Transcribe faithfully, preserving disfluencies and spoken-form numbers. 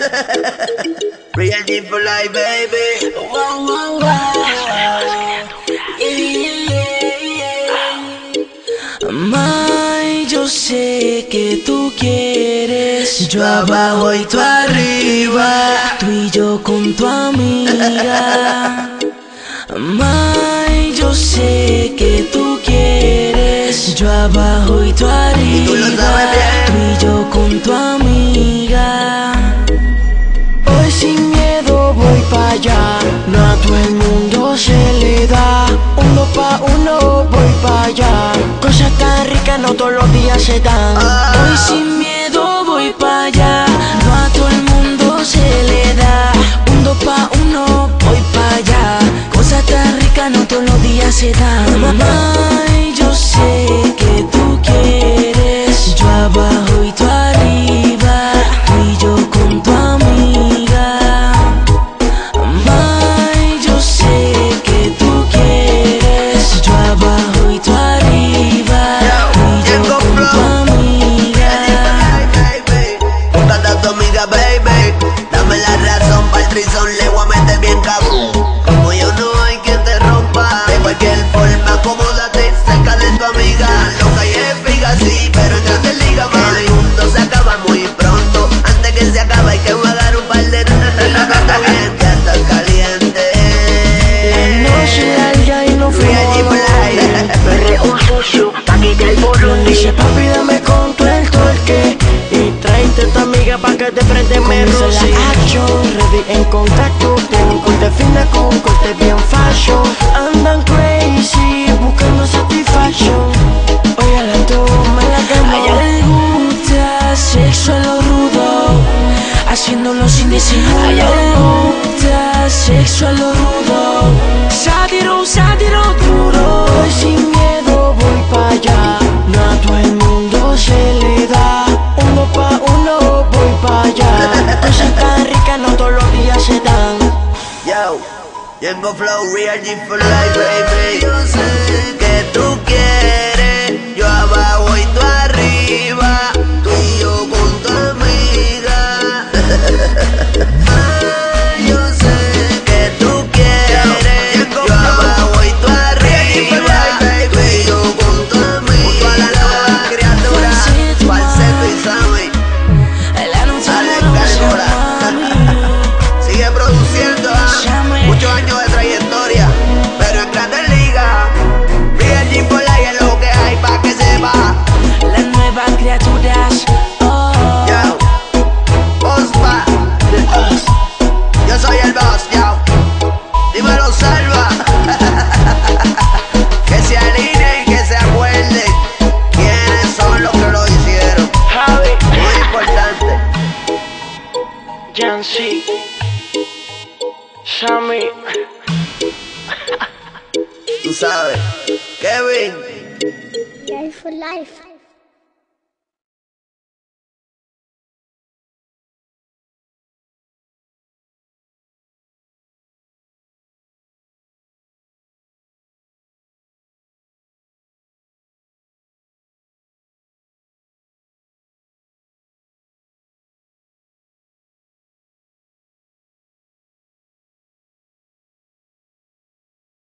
Real G for life, baby. Wow, wow, wow. Yeah, yeah. May, yo sé que tú quieres, yo abajo y tú arriba, tú y yo con tu amiga. May, yo sé que tú quieres, yo abajo y tú arriba, tú lo sabes bien. tú y yo con tu amiga. Hoy sin miedo voy pa' allá, no a todo el mundo se le da. Uno pa' uno voy pa' allá, cosas tan ricas no todos los días se dan. Hoy sin miedo voy pa' allá, no a todo el mundo se le da. Uno pa' uno voy pa' allá, cosas tan ricas no todos los días se dan. Ay, yo sé que tú quieres, yo abajo y tú arriba, tú y yo con tu amiga. Ay, yo sé que tú quieres, yo abajo y tú arriba, tú y yo con tu amiga. Búscate a tu amiga, baby. Dame la razón pa'l trison, le voy a meter bien cabrón. Como yo no hay quien te rompa, de cualquier forma acomódate cerca de tu amiga. Loca y efiga, sí, pero en grandes ligas, más. El mundo se acaba muy pronto, antes que se acabe hay que jugar un par de loca, está bien, ya estás caliente. La noche larga y no Real G for life. Perreo sucio, pa' quitar el volumen. Dice papi dame con tu el torque y tráete tu amiga pa' que de frente me roce. La action, ready en contacto, tengo corte fina con corte bien fashion. Andan crazy, buscando satisfaction. Oye, a la toma la cama. A ella le gusta sexo a lo rudo, haciéndolo sin disimulo. A ella le gusta sexo a lo rudo, sátiro, sátiro duro. Hoy sin miedo voy pa' allá, no a todo el mundo se le da. Uno pa' uno voy pa' allá, cosas tan ricas no todos los días se dan. Yo, Yengo Flow, Real G for life, baby. Yo sé que tú quieres, yo abajo y tú arriba, tú y yo con tu amiga. Ay, yo sé que tú quieres, yo abajo y tú arriba, tú y yo con tu amiga. La criatura, Falseto y Sammy, Alex Gargola. Sigue produciendo, ¿ah? Muchos años de trayectoria, pero en grandes ligas. Real G for life es lo que hay pa' que sepa. Las nuevas criaturas, oh. Yo, Ospa, yo soy el boss, yo. Dímelo, Salva. Que se alineen, que se acuerden quiénes son los que lo hicieron. Javi, Muy importante. Jancy, Sammy. Tú sabes, Kevin. Life for life.